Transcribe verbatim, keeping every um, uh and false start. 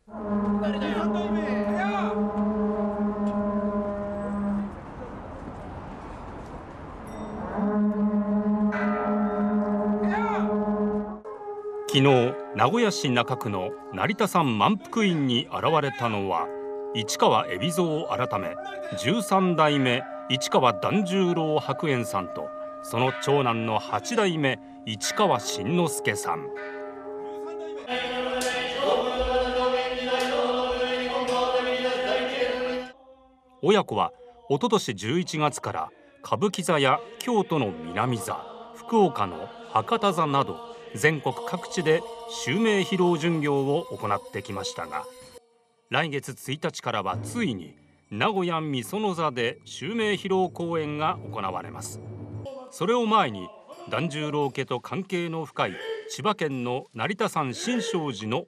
昨日、名古屋市中区の成田山満腹院に現れたのは市川海老蔵改めじゅうさん代目市川團十郎白猿さんとその長男のはち代目市川新之助さん。親子はおととしじゅういちがつから歌舞伎座や京都の南座、福岡の博多座など全国各地で襲名披露巡業を行ってきましたが、来月ついたちからはついに名古屋御園座で襲名披露公演が行われます。それを前に團十郎家と関係の深い千葉県の成田山新勝寺の